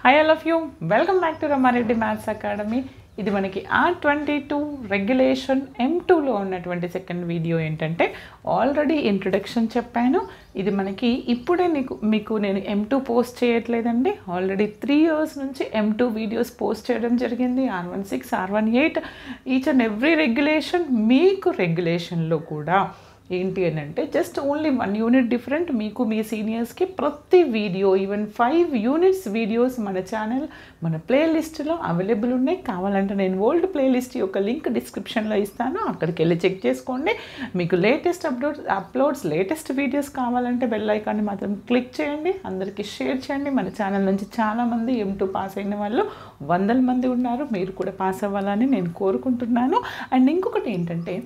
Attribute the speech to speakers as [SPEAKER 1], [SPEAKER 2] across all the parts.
[SPEAKER 1] Hi all of you, welcome back to Ramareddy Maths Academy. ఇది మనకి R22 regulation M2లో ఉన్నటువంటి సెకండ్ వీడియో ఏంటంటే ఆల్రెడీ ఇంట్రొడక్షన్ చెప్పాను. ఇది మనకి ఇప్పుడే మీకు నేను M2 పోస్ట్ చేయట్లేదండి. ఆల్రెడీ 3 years నుంచి M2 వీడియోస్ పోస్ట్ చేయడం జరిగింది. R16, R18 each and every regulation మీకు రెగ్యులేషన్లో కూడా ఏంటి అని అంటే జస్ట్ ఓన్లీ 1 యూనిట్ డిఫరెంట్. మీకు మీ సీనియర్స్కి ప్రతి వీడియో ఈవెన్ 5 యూనిట్స్ వీడియోస్ మన ఛానల్ మన ప్లేలిస్ట్లో అవైలబుల్ ఉన్నాయి. కావాలంటే నేను ఓల్డ్ ప్లేలిస్ట్ యొక్క లింక్ డిస్క్రిప్షన్లో ఇస్తాను, అక్కడికి వెళ్ళి చెక్ చేసుకోండి. మీకు లేటెస్ట్ అప్లోడ్స్ లేటెస్ట్ వీడియోస్ కావాలంటే బెల్ ఐకాన్ని మాత్రం క్లిక్ చేయండి, అందరికీ షేర్ చేయండి. మన ఛానల్ నుంచి చాలామంది M2 పాస్ అయిన వాళ్ళు 100 మంది ఉన్నారు. మీరు కూడా పాస్ అవ్వాలని నేను కోరుకుంటున్నాను. అండ్ ఇంకొకటి ఏంటంటే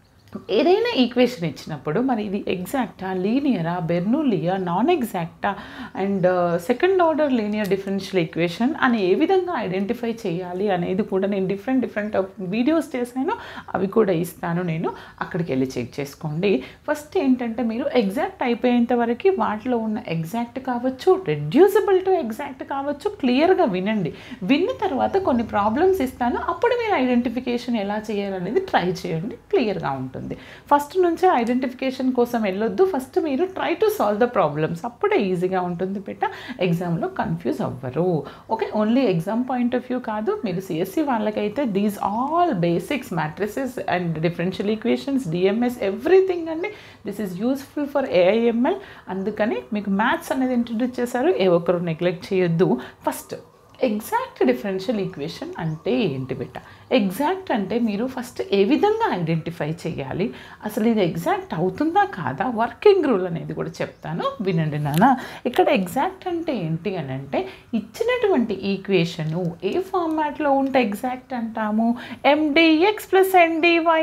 [SPEAKER 1] ఏదైనా ఈక్వేషన్ ఇచ్చినప్పుడు మరి ఇది ఎగ్జాక్టా, లీనియరా, బెర్నూలియా, నాన్ ఎగ్జాక్టా and second order linear differential equation అని ఏ విధంగా ఐడెంటిఫై చేయాలి అనేది కూడా నేను డిఫరెంట్ వీడియోస్ చేశాను, అవి కూడా ఇస్తాను. నేను అక్కడికి వెళ్ళి చెక్ చేసుకోండి. ఫస్ట్ ఏంటంటే మీరు ఎగ్జాక్ట్ అయిపోయేంత వరకు వాటిలో ఉన్న ఎగ్జాక్ట్ కావచ్చు, రెడ్యూసిబుల్ టు ఎగ్జాక్ట్ కావచ్చు, క్లియర్గా వినండి. విన్న తర్వాత కొన్ని ప్రాబ్లమ్స్ ఇస్తాను, అప్పుడు మీరు ఐడెంటిఫికేషన్ ఎలా చేయాలనేది ట్రై చేయండి, క్లియర్గా ఉంటుంది. ఫస్ట్ నుంచే ఐడెంటిఫికేషన్ కోసం వెళ్ళొద్దు, ఫస్ట్ మీరు try to solve the problems, అప్పుడే ఈజీగా ఉంటుంది బిడ్డ, ఎగ్జామ్లో కన్ఫ్యూజ్ అవ్వరు. Okay, only exam point of view కాదు, మీరు సిఎస్సి వాళ్ళకైతే these all basics, matrices and differential equations, DMS, everything అండి. This is useful for AIML. అందుకని మీకు మ్యాథ్స్ అనేది ఇంట్రడ్యూస్ చేశారు, ఏ ఒక్కరు నెగ్లెక్ట్ చేయొద్దు. ఫస్ట్ ఎగ్జాక్ట్ డిఫరెన్షియల్ ఈక్వేషన్ అంటే ఏంటి బిడ్డ? ఎగ్జాక్ట్ అంటే మీరు ఫస్ట్ ఏ విధంగా ఐడెంటిఫై చేయాలి, అసలు ఇది ఎగ్జాక్ట్ అవుతుందా కాదా, వర్కింగ్ రూల్ అనేది కూడా చెప్తాను, వినండి నాన్న. ఇక్కడ ఎగ్జాక్ట్ అంటే ఏంటి అని అంటే ఇచ్చినటువంటి ఈక్వేషను ఏ ఫార్మాట్లో ఉంటే ఎగ్జాక్ట్ అంటాము? MDX + NDY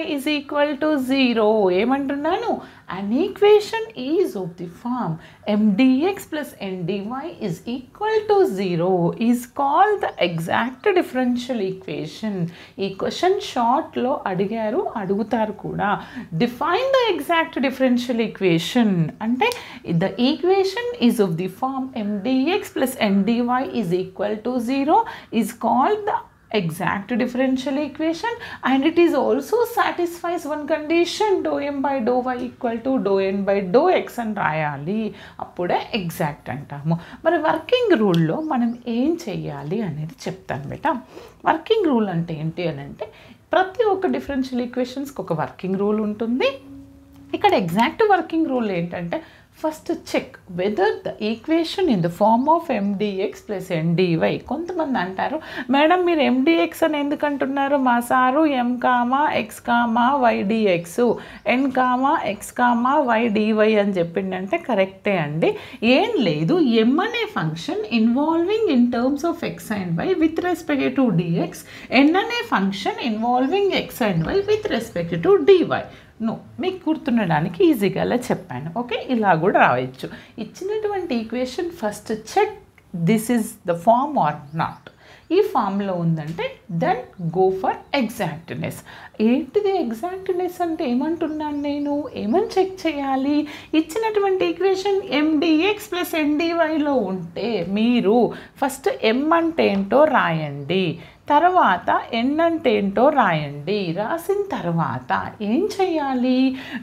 [SPEAKER 1] = 0. ఏమంటున్నాను? An equation is of the form MDX + NDY = 0 is called the exact differential equation. ఈ క్వశ్చన్ షార్ట్లో అడుగుతారు కూడా. Define the exact differential equation అంటే the equation is of the form MDX + NDY = 0 is called the exact differential equation and it is also satisfies one condition ∂M/∂y = ∂N/∂x అని రాయాలి, అప్పుడే exact అంటాము. మరి వర్కింగ్ రూల్లో మనం ఏం చెయ్యాలి అనేది చెప్తాను బేటా. వర్కింగ్ రూల్ అంటే ఏంటి అని అంటే ప్రతి ఒక్క డిఫరెన్షియల్ ఈక్వేషన్స్కి ఒక వర్కింగ్ రూల్ ఉంటుంది. ఇక్కడ ఎగ్జాక్ట్ వర్కింగ్ రూల్ ఏంటంటే first check whether the equation in the form of MDX + NDY. కొంతమంది అంటారు, మేడం మీరు MDX అని ఎందుకు అంటున్నారు? మా sir M, X, Y dx, N, X, Y dy అని చెప్పిండంటే కరెక్టే అండి. ఏం లేదు, M అనే function involving in terms of X and Y with respect to dx, N అనే function involving X and Y with respect to dy. మీకు గుర్తుండడానికి ఈజీగా అలా చెప్పాను. ఓకే, ఇలా కూడా రావచ్చు. ఇచ్చినటువంటి equation first check this is the form or not. ఈ ఫామ్లో ఉందంటే దెన్ గో ఫర్ ఎగ్జాక్ట్నెస్. ఏంటిది ఎగ్జాక్ట్నెస్ అంటే ఏమంటున్నాను నేను? ఏమని చెక్ చేయాలి? ఇచ్చినటువంటి ఈక్వేషన్ MDX + NDYలో ఉంటే మీరు ఫస్ట్ M అంటే ఏంటో రాయండి, తర్వాత N అంటే ఏంటో రాయండి. రాసిన తర్వాత ఏం చేయాలి?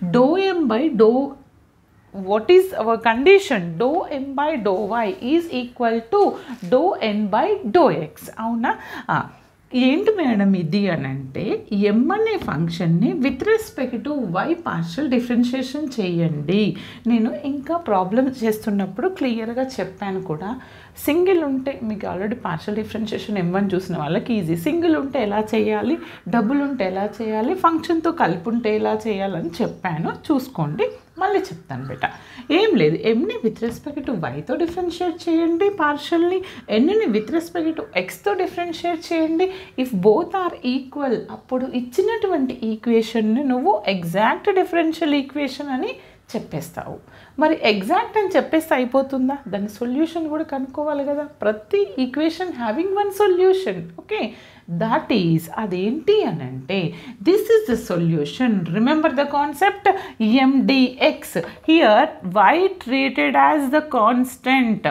[SPEAKER 1] what is our condition? ∂M/∂y = ∂N/∂x. అవునా? ఏంటి మేడం ఇది అని అంటే M అనే ఫంక్షన్ని with respect to Y partial differentiation చేయండి. నేను ఇంకా ప్రాబ్లమ్ చేస్తున్నప్పుడు క్లియర్గా చెప్పాను కూడా. సింగిల్ ఉంటే మీకు ఆల్రెడీ పార్షియల్ డిఫరెన్షియేషన్ M1 చూసిన వాళ్ళకి ఈజీ. సింగిల్ ఉంటే ఎలా చేయాలి, డబుల్ ఉంటే ఎలా చేయాలి, ఫంక్షన్తో కలిపి ఉంటే ఎలా చేయాలని చెప్పాను, చూసుకోండి. మళ్ళీ చెప్తాను బేట. ఏం లేదు, Mని విత్ రెస్పెక్ట్ టు Yతో డిఫరెన్షియేట్ చేయండి పార్షియల్ని, Nని విత్ రెస్పెక్ట్ టు Xతో డిఫరెన్షియేట్ చేయండి. ఇఫ్ బోత్ ఆర్ ఈక్వల్ అప్పుడు ఇచ్చినటువంటి ఈక్వేషన్ని నువ్వు ఎగ్జాక్ట్ డిఫరెన్షియల్ ఈక్వేషన్ అని చెప్పేస్తావు. మరి ఎగ్జాక్ట్ అని చెప్పేస్తే అయిపోతుందా? దాని సొల్యూషన్ కూడా కనుక్కోవాలి కదా. ప్రతి equation having one solution. Okay, that is అదేంటి అని అంటే this is the solution. Remember the concept MDX. Here Y treated as the constant.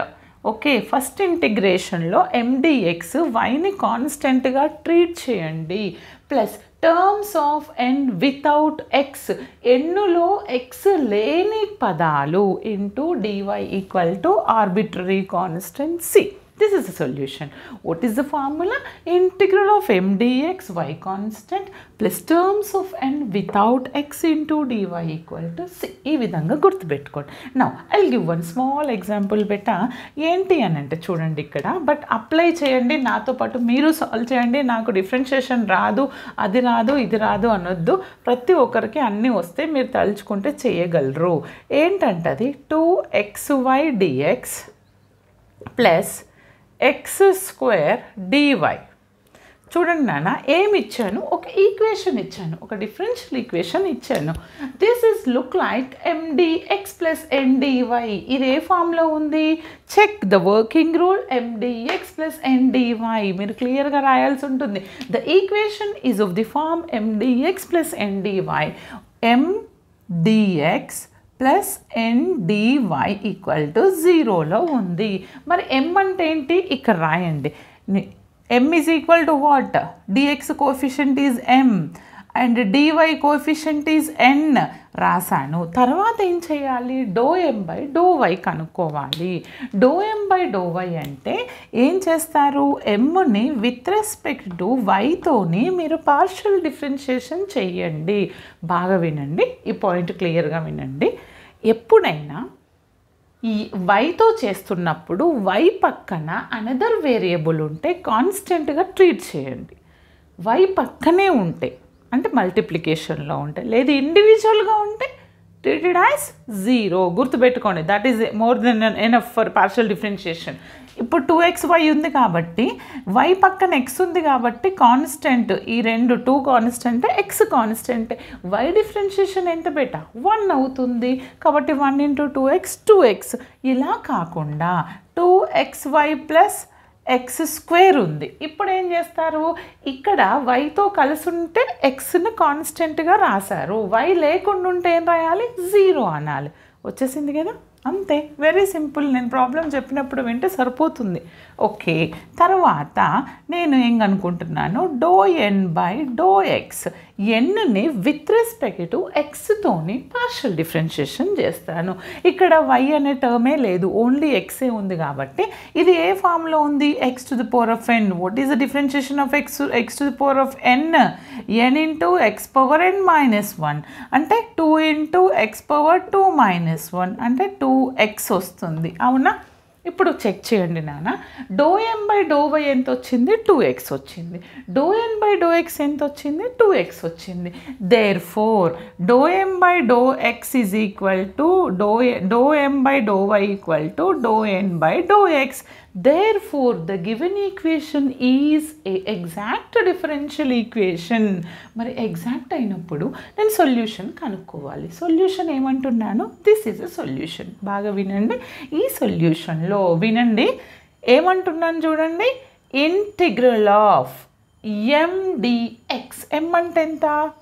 [SPEAKER 1] Okay, first ఇంటిగ్రేషన్లో MDX వైని కాన్స్టెంట్గా ట్రీట్ చేయండి. Plus terms of n without x, ఎన్నులో x లేని పదాలు into dy equal to arbitrary constant c. This is the solution. What is the formula? Integral of m dx y constant plus terms of n without x into dy equal to c. ఈ విధంగా గుర్తుపెట్టుకోండి. Now I'll give one small example బెటా. ఏంటి అని అంటే చూడండి ఇక్కడ, but apply చేయండి, నాతో పాటు మీరు సాల్వ్ చేయండి. నాకు డిఫరెన్షియేషన్ రాదు, అది రాదు, ఇది రాదు అనొద్దు. ప్రతి ఒక్కరికి అన్నీ వస్తే మీరు తలుచుకుంటే చేయగలరు. ఏంటంటే అది 2xy dx plus x square dy. చూడండి నాన్న, ఏమి ఇచ్చాను, ఒక ఈక్వేషన్ ఇచ్చాను, ఒక డిఫరెన్షియల్ ఈక్వేషన్ ఇచ్చాను. This is look like mdx plus ndy. ఇది ఏ ఫామ్లో ఉంది? Check the working rule, mdx plus ndy. మీరు క్లియర్గా రాయాల్సి ఉంటుంది. The equation is of the form mdx plus ndy. mdx plus ndy equal to 0లో ఉంది. మరి m అంటే ఏంటి? ఇక్కడ రాయండి. m is equal to what? dx coefficient is m and dy coefficient is n రాశాను. తర్వాత ఏం చేయాలి? ∂m/∂y కనుక్కోవాలి. ∂m/∂y అంటే ఏం చేస్తారు? mని విత్ రెస్పెక్ట్ టు వైతోని మీరు పార్షియల్ డిఫరెన్షియేషన్ చెయ్యండి. బాగా వినండి, ఈ పాయింట్ క్లియర్గా వినండి. ఎప్పుడైనా ఈ వైతో చేస్తున్నప్పుడు వై పక్కన అనదర్ వేరియబుల్ ఉంటే కాన్స్టెంట్గా ట్రీట్ చేయండి. వై పక్కనే ఉంటే అంటే మల్టిప్లికేషన్లో ఉంటే, లేదు ఇండివిజువల్గా ఉంటే ట్రీటెడ్ యాజ్ 0. గుర్తుపెట్టుకోండి, that is more than enough for partial differentiation. ఇప్పుడు 2xy ఉంది కాబట్టి, y పక్కన x ఉంది కాబట్టి కాన్స్టెంట్, ఈ రెండు 2 constant, x constant. y differentiation ఎంత బేటా? 1 అవుతుంది కాబట్టి 1 ఇంటూ 2x 2x. ఇలా కాకుండా 2xy ప్లస్ ఎక్స్ స్క్వేర్ ఉంది. ఇప్పుడు ఏం చేస్తారు? ఇక్కడ వైతో కలిసి ఉంటే ఎక్స్ని కాన్స్టెంట్గా రాశారు, వై లేకుండా ఉంటే ఏం రాయాలి? 0 అనాలి. వచ్చేసింది కదా, అంతే, వెరీ సింపుల్. నేను ప్రాబ్లం చెప్పినప్పుడు వింటే సరిపోతుంది. ఓకే, తర్వాత నేను ఏం అనుకుంటున్నాను? ∂n/∂x, ఎన్ని విత్ రెస్పెక్ట్ టు ఎక్స్తోని పార్షియల్ డిఫరెన్షియేషన్ చేస్తాను. ఇక్కడ y అనే టర్మే లేదు, ఓన్లీ ఎక్సే ఉంది కాబట్టి ఇది ఏ ఫామ్లో ఉంది? x⁴n. What is the differentiation of x⁴n? n into x⁻n-1 అంటే 2 ఇంటూ x⁻2 - 1 అంటే 2x వస్తుంది. అవునా? ఇప్పుడు చెక్ చేయండి నాన్న. ∂m/∂y ఎంత వచ్చింది? 2x వచ్చింది. ∂n/∂x ఎంత వచ్చింది? 2x వచ్చింది. Therefore ∂m/∂x is equal to ∂m/∂y equal to ∂n/∂x. Therefore, the given equation is a exact differential equation. మరి ఎగ్జాక్ట్ అయినప్పుడు నేను సొల్యూషన్ కనుక్కోవాలి. సొల్యూషన్ ఏమంటున్నాను? This is a solution. బాగా వినండి. ఈ సొల్యూషన్లో వినండి ఏమంటున్నాను చూడండి. ఇంటిగ్రల్ ఆఫ్ mdx, m అంటే ఎంత?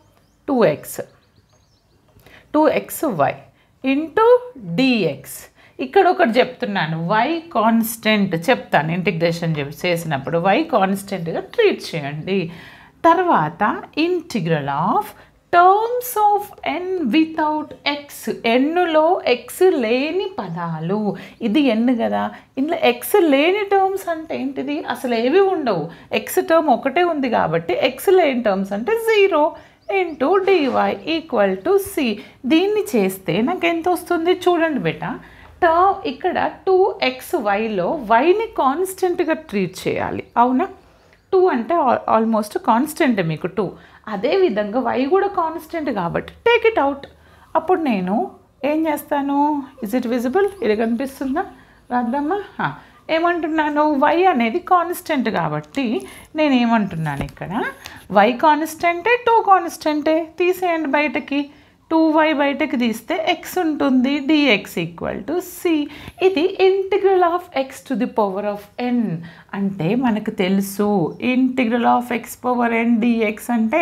[SPEAKER 1] 2xy into dx. ఇక్కడ ఒకటి చెప్తున్నాను, y కాన్స్టెంట్ చెప్తాను. ఇంటిగ్రేషన్ చేసినప్పుడు y కాన్స్టెంట్గా ట్రీట్ చేయండి. తర్వాత integral of terms of n without x, ఎన్నులో x లేని పదాలు. ఇది n కదా, ఇందులో x లేని టర్మ్స్ అంటే ఏంటిది? అసలు ఏవి ఉండవు. x టర్మ్ ఒకటే ఉంది కాబట్టి x లేని టర్మ్స్ అంటే 0 into dy equal to c. దీన్ని చేస్తే నాకు ఎంత వస్తుంది చూడండి బేటా. ఇక్కడ 2xyలో వైని కాన్స్టెంట్గా ట్రీట్ చేయాలి. అవునా? 2 అంటే ఆల్మోస్ట్ కాన్స్టెంట్ మీకు 2. అదేవిధంగా y కూడా కాన్స్టెంట్ కాబట్టి టేక్ ఇట్ అవుట్. అప్పుడు నేను ఏం చేస్తాను? Is it visible? ఇది కనిపిస్తుందా? రాద్దామా? ఏమంటున్నాను? y అనేది కాన్స్టెంట్ కాబట్టి నేను ఏమంటున్నాను ఇక్కడ, y కాన్స్టెంటే 2 కాన్స్టెంటే తీసేయండి బయటకి. 2y బయటకు తీస్తే x ఉంటుంది, dx ఈక్వల్ టు c. ఇది ఇంటిగ్రల్ ఆఫ్ x⁴n అంటే మనకు తెలుసు. ఇంటిగ్రల్ ఆఫ్ x⁴n dx అంటే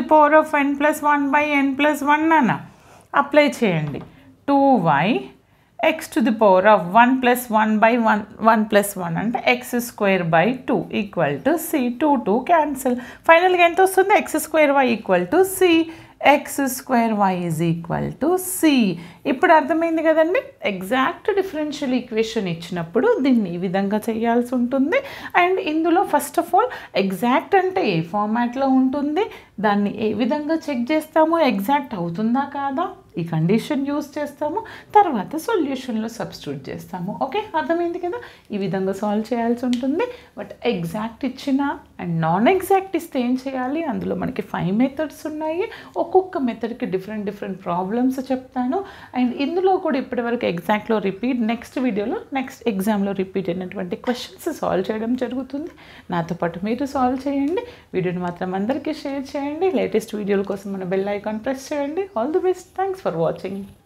[SPEAKER 1] x⁴n+1/n+1 అన్న. అప్లై చేయండి. 2y x to the power of 1 plus 1 by 1 plus 1 అంటే x square by 2 equal to c. 2 cancel. ఫైనల్గా ఎంత వస్తుంది? x square y equal to c. x square y is equal to c. ఇప్పుడు అర్థమైంది కదండి. Exact differential equation ఇచ్చినప్పుడు దీన్ని ఈ విధంగా చేయాల్సి ఉంటుంది. అండ్ ఇందులో ఫస్ట్ ఆఫ్ ఆల్ ఎగ్జాక్ట్ అంటే ఏ ఫార్మాట్లో ఉంటుంది, దాన్ని ఏ విధంగా చెక్ చేస్తామో, ఎగ్జాక్ట్ అవుతుందా కాదా ఈ కండిషన్ యూస్ చేస్తాము, తర్వాత సొల్యూషన్లో సబ్స్టిట్యూట్ చేస్తాము. ఓకే, అర్థమైంది కదా. ఈ విధంగా సాల్వ్ చేయాల్సి ఉంటుంది. బట్ ఎగ్జాక్ట్ ఇచ్చిన అండ్ నాన్ ఎగ్జాక్ట్ ఇస్తే ఏం చేయాలి? అందులో మనకి 5 మెథడ్స్ ఉన్నాయి. ఒక్కొక్క మెథడ్కి డిఫరెంట్ ప్రాబ్లమ్స్ చెప్తాను. అండ్ ఇందులో కూడా ఇప్పటివరకు ఎగ్జాక్ట్లో రిపీట్, నెక్స్ట్ వీడియోలో నెక్స్ట్ ఎగ్జామ్లో రిపీట్ అయినటువంటి క్వశ్చన్స్ సాల్వ్ చేయడం జరుగుతుంది. నాతో పాటు మీరు సాల్వ్ చేయండి. వీడియోని మాత్రం అందరికీ షేర్ చేయండి. లేటెస్ట్ వీడియోల కోసం మన బెల్ ఐకాన్ ప్రెస్ చేయండి. All the best. Thanks for watching.